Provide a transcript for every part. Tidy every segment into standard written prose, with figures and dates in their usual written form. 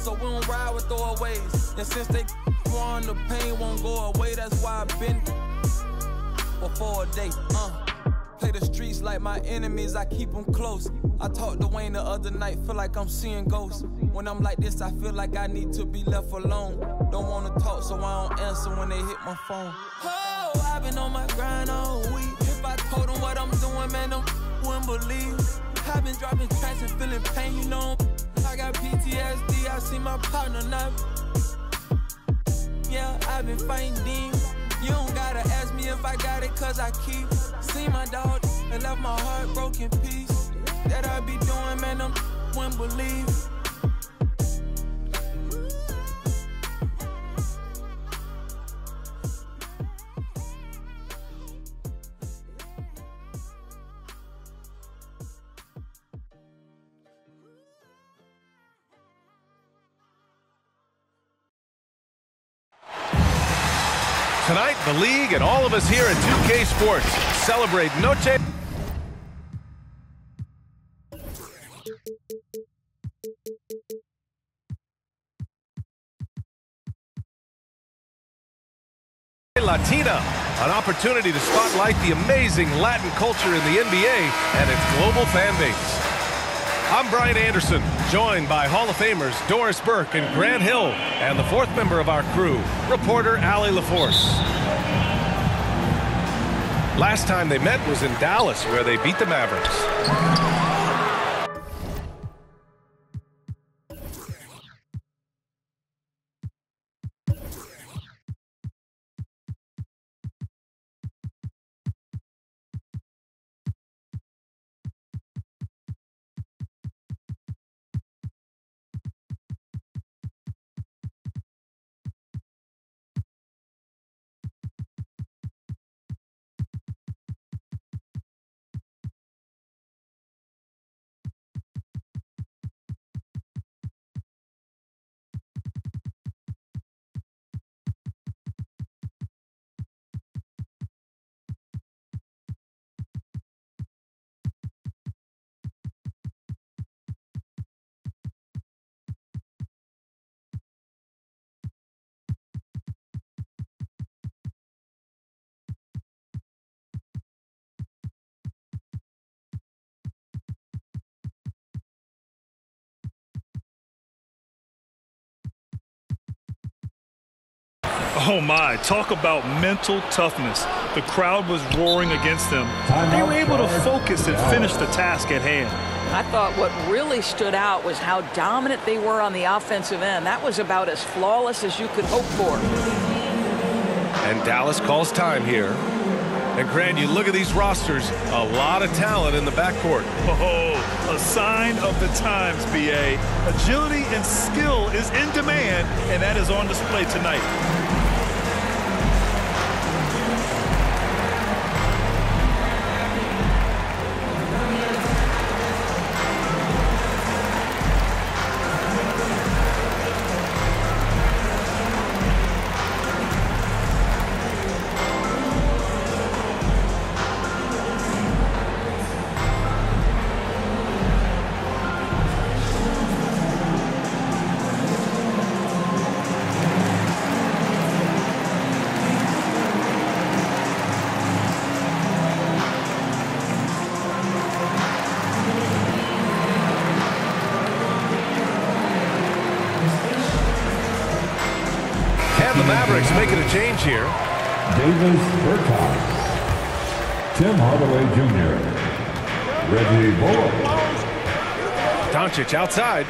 so we don't ride with throwaways. And since they won, the pain won't go away. That's why I've been before a day. Play the streets like my enemies, I keep them close. I talked to Wayne the other night, feel like I'm seeing ghosts. When I'm like this, I feel like I need to be left alone. Don't wanna talk, so I don't answer when they hit my phone. Oh, I've been on my grind all week. If I told them what I'm doing, man, them wouldn't believe. I've been dropping tracks and feeling pain, you know. I got PTSD, I see my partner now. Yeah, I've been fighting demons. You don't gotta ask me if I got it, cause I keep. See my dog and left my heart broken piece. That I be doing, man, them wouldn't believe. Tonight, the league and all of us here at 2K Sports celebrate Noche Latina, an opportunity to spotlight the amazing Latin culture in the NBA and its global fan base. I'm Brian Anderson, joined by Hall of Famers Doris Burke and Grant Hill, and the fourth member of our crew, reporter Allie LaForce. Last time they met was in Dallas, where they beat the Mavericks. Oh my, talk about mental toughness. The crowd was roaring against them. They were able to focus and finish the task at hand. I thought what really stood out was how dominant they were on the offensive end. That was about as flawless as you could hope for. And Dallas calls time here. And Grant, you look at these rosters, a lot of talent in the backcourt. Oh, a sign of the times, BA. Agility and skill is in demand, and that is on display tonight. The Mavericks making a change here. Davis Bergkamp, Tim Hardaway Jr., Reggie Bullock. Doncic outside.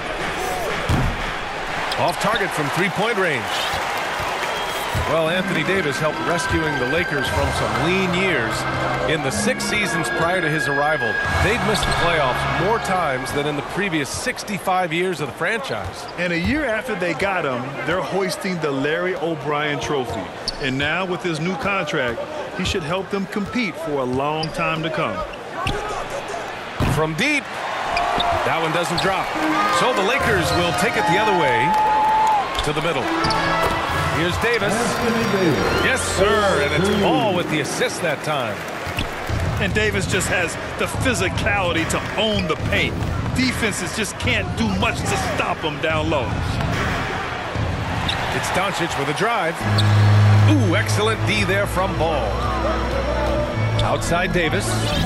Off target from three-point range. Well, Anthony Davis helped rescuing the Lakers from some lean years. In the 6 seasons prior to his arrival, they'd missed the playoffs more times than in the previous 65 years of the franchise. And a year after they got him, they're hoisting the Larry O'Brien Trophy. And now with his new contract, he should help them compete for a long time to come. From deep, that one doesn't drop. So the Lakers will take it the other way to the middle. Here's Davis. Yes, sir, and it's Ball with the assist that time. And Davis just has the physicality to own the paint. defenses just can't do much to stop him down low. It's Doncic with a drive. Ooh, excellent D there from Ball. Outside Davis.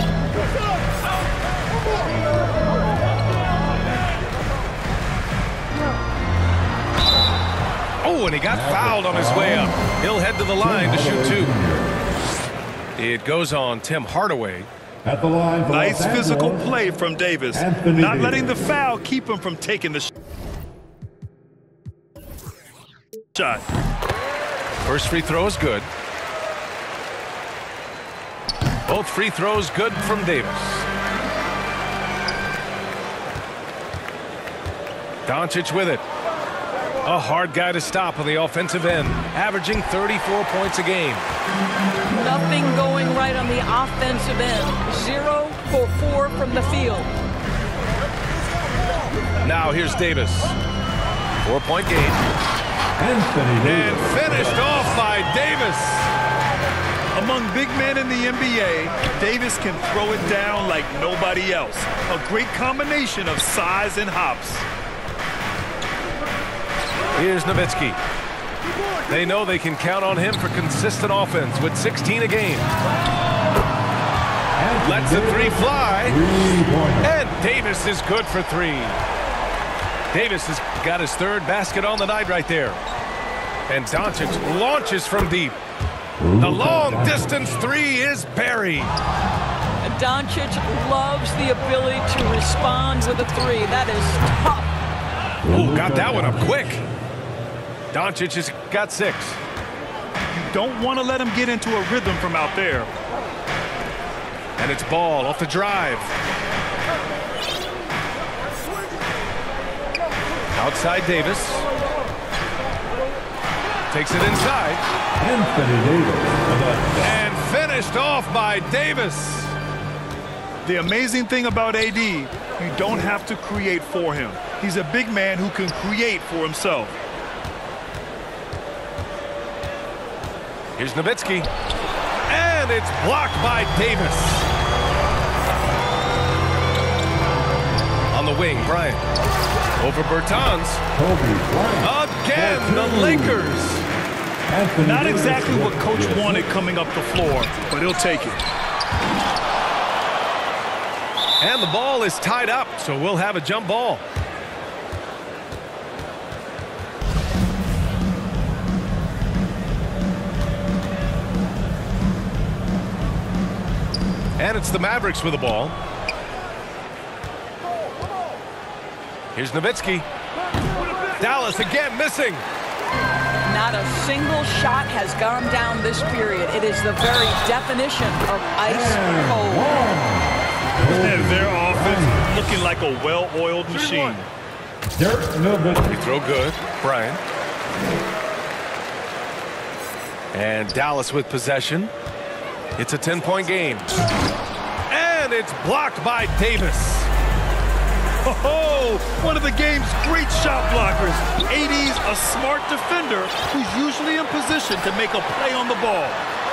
Oh, and he got fouled on his way up. He'll head to the line to shoot two. It goes on Tim Hardaway. At the line for Nice Los Angeles, physical play from Davis. Not letting the foul keep him from taking the shot. First free throw is good. Both free throws good from Davis. Doncic with it. A hard guy to stop on the offensive end, averaging 34 points a game. Nothing going right on the offensive end. 0 for 4 from the field. Now here's Davis. 4-point game. And finished off by Davis. Among big men in the NBA, Davis can throw it down like nobody else. A great combination of size and hops. Here's Nowitzki. They know they can count on him for consistent offense with 16 a game. Lets the three fly. And Davis is good for three. Davis has got his third basket on the night right there. And Doncic launches from deep. The long distance three is buried. Doncic loves the ability to respond with a three. That is tough. Ooh, got that one up quick. Doncic has got 6. You don't want to let him get into a rhythm from out there. And it's Ball off the drive. Outside Davis. Takes it inside. And finished off by Davis. The amazing thing about AD, you don't have to create for him. He's a big man who can create for himself. Here's Nowitzki. And it's blocked by Davis. On the wing, Bryant. Over Bertans. Again, the Lakers. Not exactly what Coach wanted coming up the floor, but he'll take it. And the ball is tied up, so we'll have a jump ball. And it's the Mavericks with the ball. Here's Nowitzki. Dallas again missing. Not a single shot has gone down this period. It is the very definition of ice cold. And their offense looking like a well-oiled machine. They throw good. Bryant. And Dallas with possession. It's a 10-point game. And it's blocked by Davis. Oh, one of the game's great shot blockers. AD's a smart defender who's usually in position to make a play on the ball.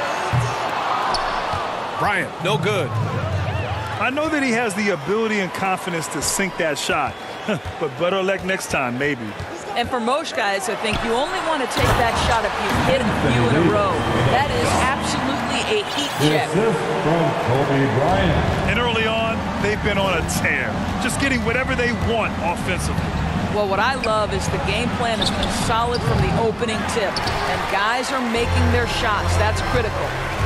Bryant, no good. I know that he has the ability and confidence to sink that shot, but better luck next time, maybe. And for most guys, I think you only want to take that shot if you hit a few in a row. That is absolutely a heat check. And early on, they've been on a tear, just getting whatever they want offensively. Well, what I love is the game plan has been solid from the opening tip, and guys are making their shots. That's critical.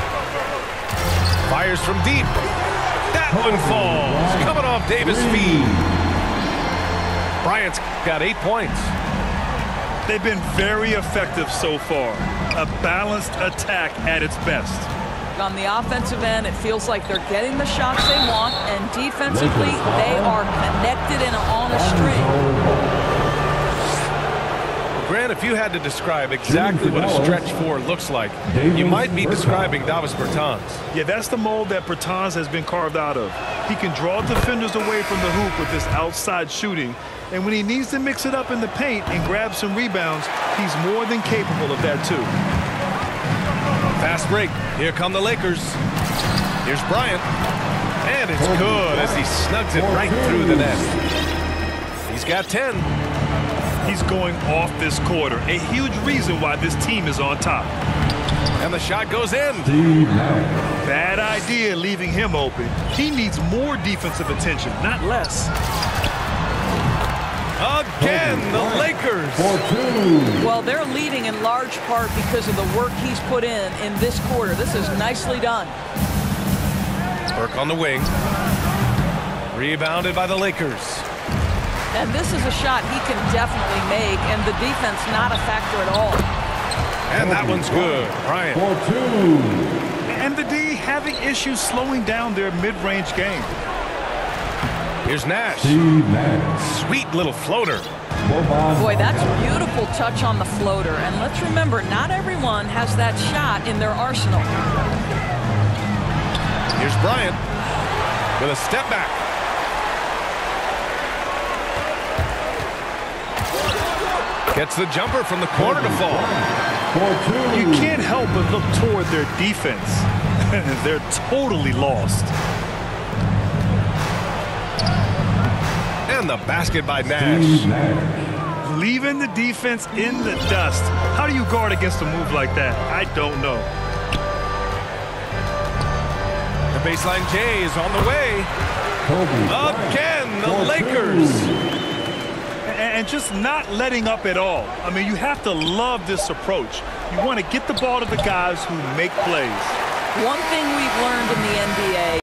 Fires from deep. That one falls. Coming off Davis' feet. Bryant's got 8 points. They've been very effective so far. A balanced attack at its best. On the offensive end, it feels like they're getting the shots they want, and defensively, they are connected and on a string. Grant, if you had to describe exactly what a stretch 4 looks like, you might be describing Davis Bertans. Yeah, that's the mold that Bertans has been carved out of. He can draw defenders away from the hoop with his outside shooting, and when he needs to mix it up in the paint and grab some rebounds, he's more than capable of that too. Fast break. Here come the Lakers. Here's Bryant. And it's good as he snugs it right through the net. He's got 10. He's going off this quarter. A huge reason why this team is on top. And the shot goes in. Bad idea leaving him open. He needs more defensive attention, not less. Again, the Lakers. Well, they're leading in large part because of the work he's put in this quarter. This is nicely done. Burke on the wing. Rebounded by the Lakers. And this is a shot he can definitely make, and the defense not a factor at all. And that one's good. Bryant. And the D having issues slowing down their mid-range game. Here's Nash. Sweet little floater. Boy, that's a beautiful touch on the floater. And let's remember, not everyone has that shot in their arsenal. Here's Bryant with a step back. Gets the jumper from the corner to fall. You can't help but look toward their defense. They're totally lost. And the basket by Nash. Leaving the defense in the dust. How do you guard against a move like that? I don't know. The baseline J is on the way. Again, the Lakers. And just not letting up at all. I mean, you have to love this approach. You want to get the ball to the guys who make plays. One thing we've learned in the NBA